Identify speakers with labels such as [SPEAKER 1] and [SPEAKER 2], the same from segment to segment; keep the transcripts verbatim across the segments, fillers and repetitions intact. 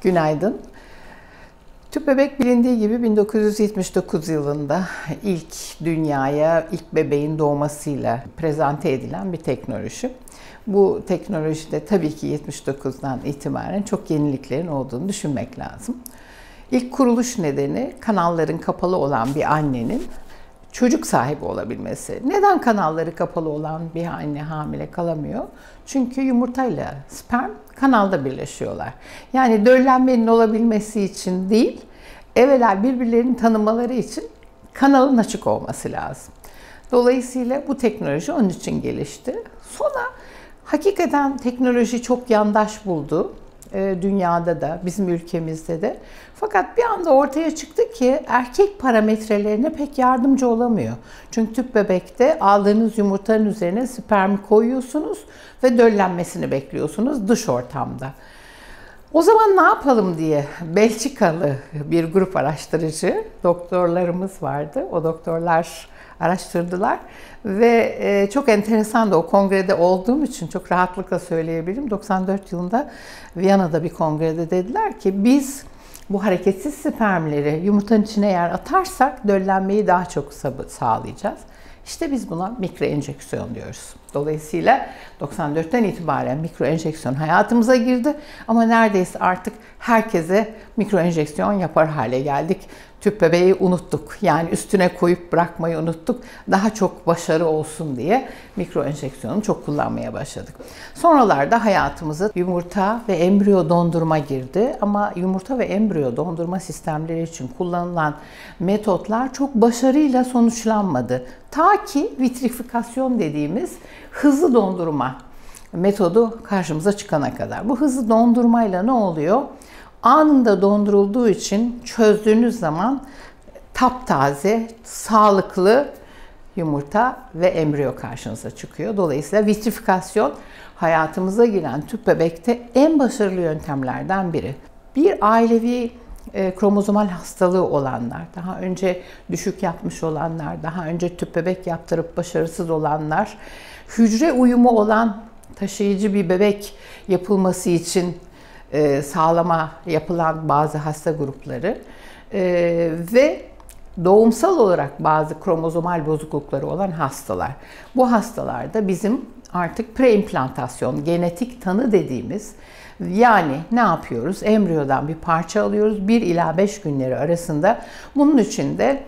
[SPEAKER 1] Günaydın. Tüp bebek bilindiği gibi bin dokuz yüz yetmiş dokuz yılında ilk dünyaya ilk bebeğin doğmasıyla prezente edilen bir teknoloji. Bu teknolojide tabii ki yetmiş dokuzdan itibaren çok yeniliklerin olduğunu düşünmek lazım. İlk kuruluş nedeni kanalların kapalı olan bir annenin çocuk sahibi olabilmesi. Neden kanalları kapalı olan bir anne hamile kalamıyor? Çünkü yumurtayla sperm kanalda birleşiyorlar. Yani döllenmenin olabilmesi için değil, evvela birbirlerini tanımaları için kanalın açık olması lazım. Dolayısıyla bu teknoloji onun için gelişti. Sonra hakikaten teknoloji çok yandaş buldu. Dünyada da, bizim ülkemizde de. Fakat bir anda ortaya çıktı ki erkek parametrelerine pek yardımcı olamıyor. Çünkü tüp bebekte aldığınız yumurtanın üzerine sperm koyuyorsunuz ve döllenmesini bekliyorsunuz dış ortamda. O zaman ne yapalım diye Belçikalı bir grup araştırıcı doktorlarımız vardı. O doktorlar araştırdılar ve çok enteresan da o kongrede olduğum için çok rahatlıkla söyleyebilirim. doksan dört yılında Viyana'da bir kongrede dediler ki biz bu hareketsiz spermleri yumurtanın içine eğer atarsak döllenmeyi daha çok sağlayacağız. İşte biz buna mikro enjeksiyon diyoruz. Dolayısıyla doksan dörtten itibaren mikro enjeksiyon hayatımıza girdi ama neredeyse artık herkese mikro enjeksiyon yapar hale geldik. Tüp bebeği unuttuk. Yani üstüne koyup bırakmayı unuttuk. Daha çok başarı olsun diye mikro enjeksiyonu çok kullanmaya başladık. Sonralarda hayatımıza yumurta ve embriyo dondurma girdi. Ama yumurta ve embriyo dondurma sistemleri için kullanılan metotlar çok başarıyla sonuçlanmadı. Ta ki vitrifikasyon dediğimiz hızlı dondurma metodu karşımıza çıkana kadar. Bu hızlı dondurmayla ne oluyor? Anında dondurulduğu için çözdüğünüz zaman taptaze, sağlıklı yumurta ve embriyo karşınıza çıkıyor. Dolayısıyla vitrifikasyon hayatımıza giren tüp bebekte en başarılı yöntemlerden biri. Bir ailevi e, kromozomal hastalığı olanlar, daha önce düşük yapmış olanlar, daha önce tüp bebek yaptırıp başarısız olanlar, hücre uyumu olan taşıyıcı bir bebek yapılması için E, sağlama yapılan bazı hasta grupları e, ve doğumsal olarak bazı kromozomal bozuklukları olan hastalar. Bu hastalarda bizim artık preimplantasyon, genetik tanı dediğimiz, yani ne yapıyoruz? Embriyodan bir parça alıyoruz. bir ila beş günleri arasında. Bunun için de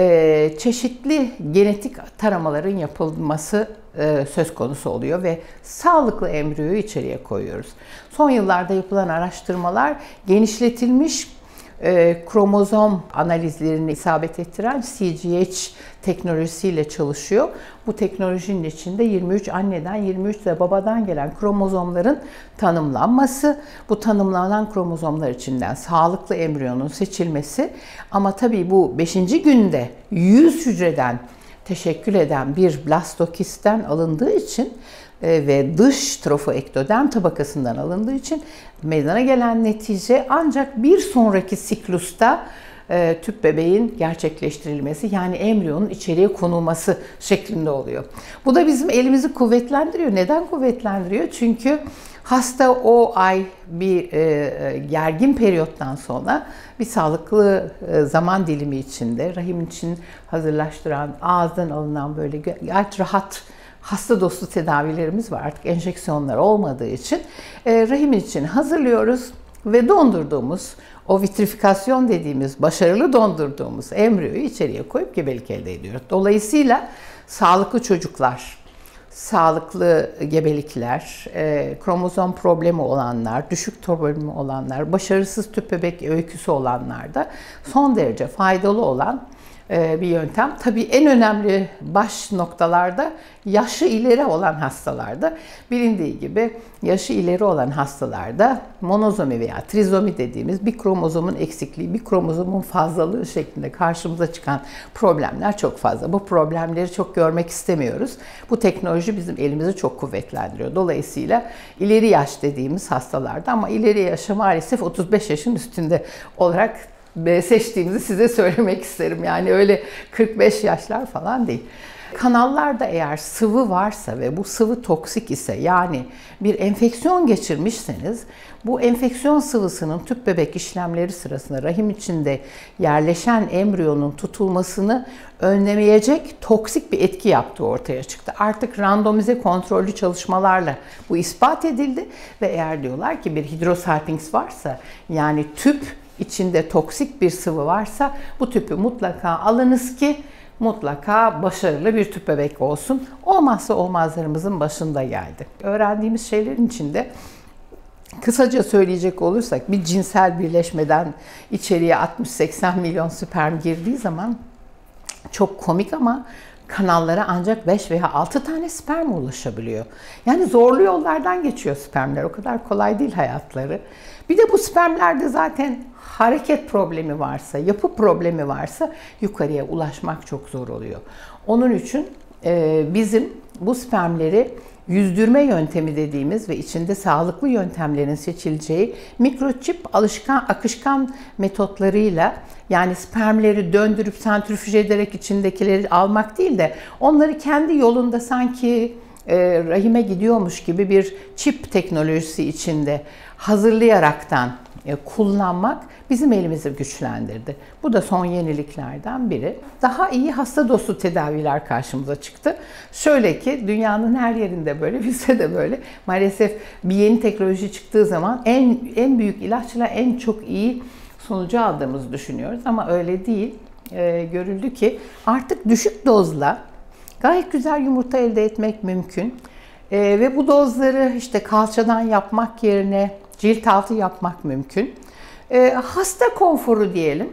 [SPEAKER 1] e, çeşitli genetik taramaların yapılması e, söz konusu oluyor ve sağlıklı embriyoyu içeriye koyuyoruz. Son yıllarda yapılan araştırmalar genişletilmiş e, kromozom analizlerini isabet ettiren C G H teknolojisiyle çalışıyor. Bu teknolojinin içinde yirmi üç anneden yirmi üç de babadan gelen kromozomların tanımlanması, bu tanımlanan kromozomlar içinden sağlıklı embriyonun seçilmesi, ama tabii bu beşinci günde yüz hücreden teşekkül eden bir blastokistten alındığı için e, ve dış trofoektoderm tabakasından alındığı için meydana gelen netice ancak bir sonraki siklusta e, tüp bebeğin gerçekleştirilmesi, yani embriyonun içeriye konulması şeklinde oluyor. Bu da bizim elimizi kuvvetlendiriyor. Neden kuvvetlendiriyor? Çünkü hasta o ay bir e, gergin periyottan sonra bir sağlıklı e, zaman dilimi içinde rahim için hazırlaştıran, ağızdan alınan böyle gayet rahat hasta dostu tedavilerimiz var. Artık enjeksiyonlar olmadığı için e, rahim için hazırlıyoruz ve dondurduğumuz, o vitrifikasyon dediğimiz, başarılı dondurduğumuz embriyoyu içeriye koyup gebelik elde ediyoruz. Dolayısıyla sağlıklı çocuklar, sağlıklı gebelikler, e, kromozom problemi olanlar, düşük problemi olanlar, başarısız tüp bebek öyküsü olanlar da son derece faydalı olan bir yöntem. Tabii en önemli baş noktalarda yaşı ileri olan hastalarda, bilindiği gibi yaşı ileri olan hastalarda monozomi veya trizomi dediğimiz bir kromozomun eksikliği, bir kromozomun fazlalığı şeklinde karşımıza çıkan problemler çok fazla. Bu problemleri çok görmek istemiyoruz. Bu teknoloji bizim elimizi çok kuvvetlendiriyor. Dolayısıyla ileri yaş dediğimiz hastalarda, ama ileri yaşa maalesef otuz beş yaşın üstünde olarak seçtiğimizi size söylemek isterim. Yani öyle kırk beş yaşlar falan değil. Kanallarda eğer sıvı varsa ve bu sıvı toksik ise, yani bir enfeksiyon geçirmişseniz, bu enfeksiyon sıvısının tüp bebek işlemleri sırasında rahim içinde yerleşen embriyonun tutulmasını önlemeyecek toksik bir etki yaptığı ortaya çıktı. Artık randomize kontrollü çalışmalarla bu ispat edildi ve eğer diyorlar ki bir hidrosalpinx varsa, yani tüp içinde toksik bir sıvı varsa, bu tüpü mutlaka alınız ki mutlaka başarılı bir tüp bebek olsun. Olmazsa olmazlarımızın başında geldi. Öğrendiğimiz şeylerin içinde kısaca söyleyecek olursak, bir cinsel birleşmeden içeriye altmış seksen milyon sperm girdiği zaman çok komik ama kanallara ancak beş veya altı tane sperm ulaşabiliyor. Yani zorlu yollardan geçiyor spermler. O kadar kolay değil hayatları. Bir de bu spermlerde zaten hareket problemi varsa, yapı problemi varsa yukarıya ulaşmak çok zor oluyor. Onun için e, bizim bu spermleri yüzdürme yöntemi dediğimiz ve içinde sağlıklı yöntemlerin seçileceği mikroçip alışkan, akışkan metotlarıyla, yani spermleri döndürüp santrifüj ederek içindekileri almak değil de onları kendi yolunda sanki e, rahime gidiyormuş gibi bir çip teknolojisi içinde hazırlayaraktan e, kullanmak bizim elimizi güçlendirdi. Bu da son yeniliklerden biri. Daha iyi hasta dostu tedaviler karşımıza çıktı. Şöyle ki dünyanın her yerinde böyle, bizde de böyle. Maalesef bir yeni teknoloji çıktığı zaman en en büyük ilaçla en çok iyi sonucu aldığımızı düşünüyoruz ama öyle değil. E, görüldü ki artık düşük dozla gayet güzel yumurta elde etmek mümkün. E, ve bu dozları işte kalçadan yapmak yerine cilt altı yapmak mümkün. E, hasta konforu diyelim,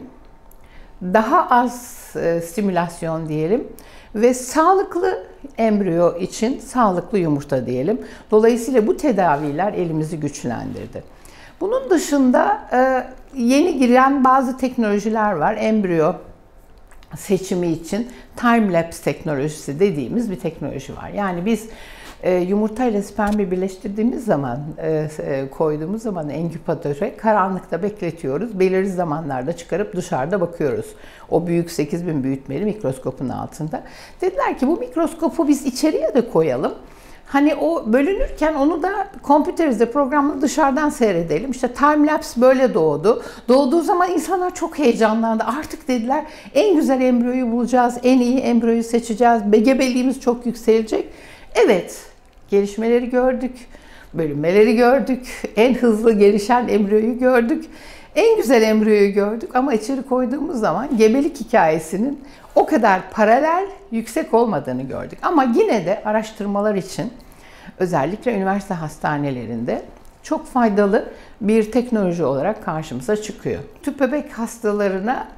[SPEAKER 1] daha az e, stimülasyon diyelim ve sağlıklı embriyo için sağlıklı yumurta diyelim. Dolayısıyla bu tedaviler elimizi güçlendirdi. Bunun dışında e, yeni giren bazı teknolojiler var. Embriyo seçimi için time-lapse teknolojisi dediğimiz bir teknoloji var. Yani biz e, yumurta ile spermi birleştirdiğimiz zaman, e, e, koyduğumuz zaman enkübatöre karanlıkta bekletiyoruz. Belirli zamanlarda çıkarıp dışarıda bakıyoruz. O büyük sekiz bin büyütmeli mikroskopun altında. Dediler ki bu mikroskopu biz içeriye de koyalım. Hani o bölünürken onu da kompüterizde programla dışarıdan seyredelim. İşte time-lapse böyle doğdu. Doğduğu zaman insanlar çok heyecanlandı. Artık dediler en güzel embriyoyu bulacağız, en iyi embriyoyu seçeceğiz, gebeliğimiz çok yükselecek. Evet, gelişmeleri gördük, bölünmeleri gördük, en hızlı gelişen embriyoyu gördük, en güzel embriyoyu gördük ama içeri koyduğumuz zaman gebelik hikayesinin o kadar paralel, yüksek olmadığını gördük. Ama yine de araştırmalar için özellikle üniversite hastanelerinde çok faydalı bir teknoloji olarak karşımıza çıkıyor. Tüp bebek hastalarına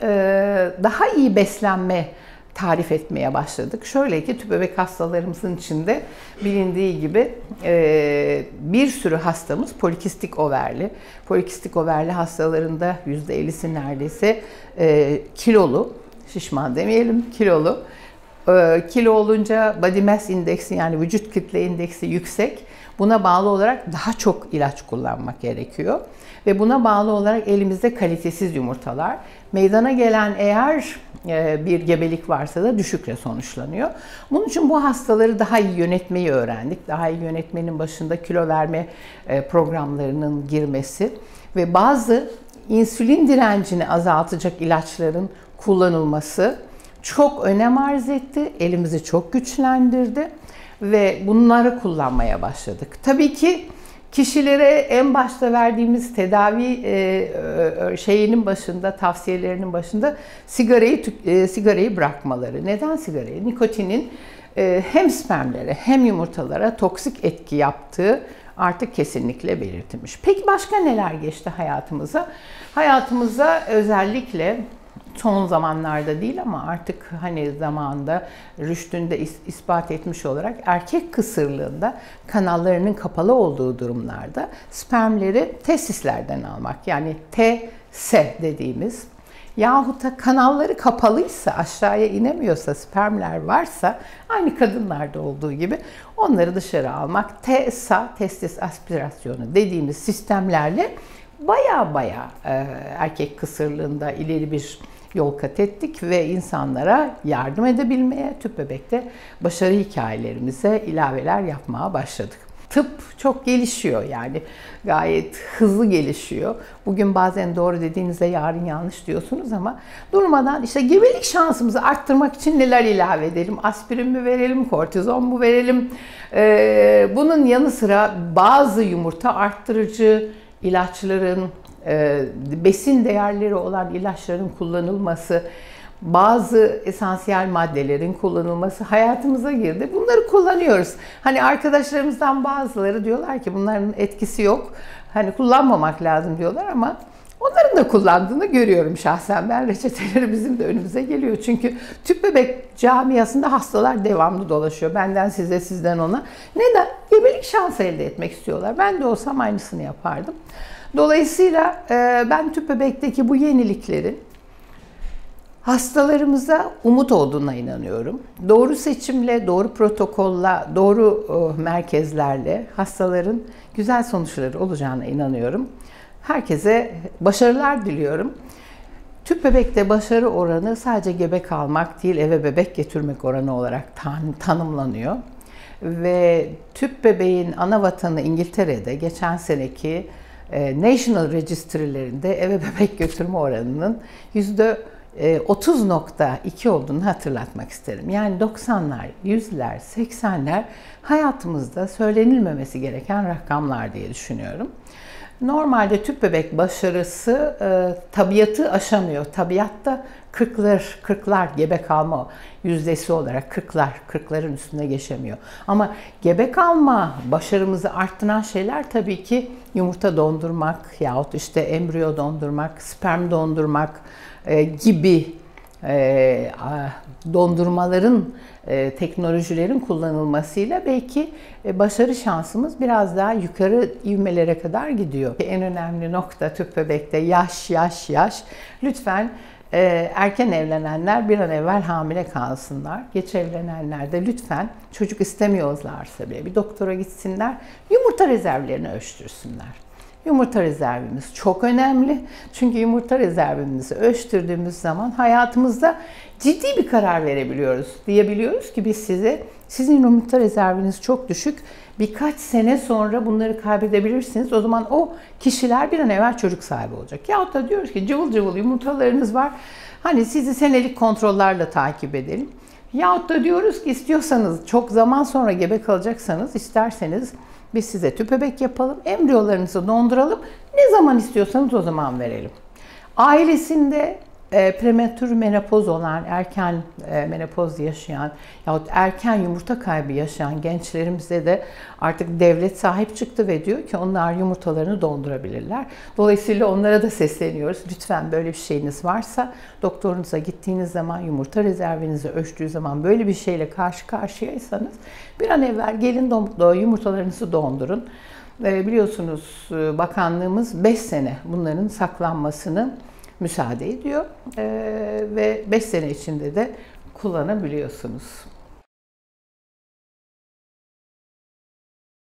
[SPEAKER 1] daha iyi beslenme tarif etmeye başladık. Şöyle ki tüp bebek hastalarımızın içinde bilindiği gibi bir sürü hastamız polikistik overli. Polikistik overli hastalarında yüzde ellisi neredeyse kilolu. Şişman demeyelim, kilolu. Ee, kilo olunca body mass indeksi, yani vücut kütle indeksi yüksek. Buna bağlı olarak daha çok ilaç kullanmak gerekiyor. Ve buna bağlı olarak elimizde kalitesiz yumurtalar. Meydana gelen eğer e, bir gebelik varsa da düşükle sonuçlanıyor. Bunun için bu hastaları daha iyi yönetmeyi öğrendik. Daha iyi yönetmenin başında kilo verme e, programlarının girmesi ve bazı insülin direncini azaltacak ilaçların kullanılması çok önem arz etti, elimizi çok güçlendirdi ve bunları kullanmaya başladık. Tabii ki kişilere en başta verdiğimiz tedavi şeyinin başında, tavsiyelerinin başında sigarayı sigarayı bırakmaları. Neden sigarayı? Nikotinin hem spermlere hem yumurtalara toksik etki yaptığı artık kesinlikle belirtilmiş. Peki başka neler geçti hayatımıza? Hayatımıza özellikle son zamanlarda değil ama artık hani zamanında rüştünde ispat etmiş olarak erkek kısırlığında kanallarının kapalı olduğu durumlarda spermleri testislerden almak, yani T S dediğimiz, yahut da kanalları kapalıysa, aşağıya inemiyorsa, spermler varsa aynı kadınlarda olduğu gibi onları dışarı almak, T S A, testis aspirasyonu dediğimiz sistemlerle baya baya e, erkek kısırlığında ileri bir yol kat ettik ve insanlara yardım edebilmeye, tüp bebekte başarı hikayelerimize ilaveler yapmaya başladık. Tıp çok gelişiyor, yani gayet hızlı gelişiyor. Bugün bazen doğru dediğinizde yarın yanlış diyorsunuz ama durmadan işte gebelik şansımızı arttırmak için neler ilave edelim? Aspirin mi verelim, kortizon mu verelim? Ee, bunun yanı sıra bazı yumurta arttırıcı ilaçların, e, besin değerleri olan ilaçların kullanılması, bazı esansiyel maddelerin kullanılması hayatımıza girdi. Bunları kullanıyoruz. Hani arkadaşlarımızdan bazıları diyorlar ki bunların etkisi yok. Hani kullanmamak lazım diyorlar ama onların da kullandığını görüyorum şahsen. Ben reçeteleri bizim de önümüze geliyor. Çünkü tüp bebek camiasında hastalar devamlı dolaşıyor. Benden size, sizden ona. Neden? Gebelik şansı elde etmek istiyorlar. Ben de olsam aynısını yapardım. Dolayısıyla ben tüp bebekteki bu yeniliklerin hastalarımıza umut olduğuna inanıyorum. Doğru seçimle, doğru protokolla, doğru merkezlerle hastaların güzel sonuçları olacağına inanıyorum. Herkese başarılar diliyorum. Tüp bebekte başarı oranı sadece gebe kalmak değil, eve bebek getirmek oranı olarak tan tanımlanıyor. Ve tüp bebeğin ana vatanı İngiltere'de geçen seneki National Registry'lerinde eve bebek götürme oranının yüzde otuz nokta iki olduğunu hatırlatmak isterim. Yani doksanlar, yüzler, seksenler hayatımızda söylenilmemesi gereken rakamlar diye düşünüyorum. Normalde tüp bebek başarısı e, tabiatı aşamıyor. Tabiatta kırklar, kırklar gebe kalma yüzdesi olarak kırklar, kırkların üstüne geçemiyor. Ama gebe kalma başarımızı arttıran şeyler tabii ki yumurta dondurmak yahut işte embriyo dondurmak, sperm dondurmak e, gibi e, dondurmaların, e, teknolojilerin kullanılmasıyla belki e, başarı şansımız biraz daha yukarı ivmelere kadar gidiyor. En önemli nokta tüp bebekte yaş, yaş, yaş. Lütfen e, erken evlenenler bir an evvel hamile kalsınlar. Geç evlenenler de lütfen çocuk istemiyorlarsa bile bir doktora gitsinler, yumurta rezervlerini ölçtürsünler. Yumurta rezervimiz çok önemli. Çünkü yumurta rezervimizi ölçtürdüğümüz zaman hayatımızda ciddi bir karar verebiliyoruz. Diyebiliyoruz ki biz size, sizin yumurta rezerviniz çok düşük. Birkaç sene sonra bunları kaybedebilirsiniz. O zaman o kişiler bir an evvel çocuk sahibi olacak. Yahut da diyoruz ki cıvıl cıvıl yumurtalarınız var. Hani sizi senelik kontrollerle takip edelim. Yahut da diyoruz ki istiyorsanız çok zaman sonra gebe kalacaksanız, isterseniz biz size tüp bebek yapalım, embriyolarınızı donduralım, ne zaman istiyorsanız o zaman verelim. Ailesinde e, prematür menopoz olan, erken e, menopoz yaşayan yahut erken yumurta kaybı yaşayan gençlerimize de artık devlet sahip çıktı ve diyor ki onlar yumurtalarını dondurabilirler. Dolayısıyla onlara da sesleniyoruz. Lütfen böyle bir şeyiniz varsa doktorunuza gittiğiniz zaman, yumurta rezervinizi ölçtüğü zaman böyle bir şeyle karşı karşıyaysanız bir an evvel gelin yumurtalarınızı dondurun. E, biliyorsunuz bakanlığımız beş sene bunların saklanmasını müsaade ediyor e, ve beş sene içinde de kullanabiliyorsunuz.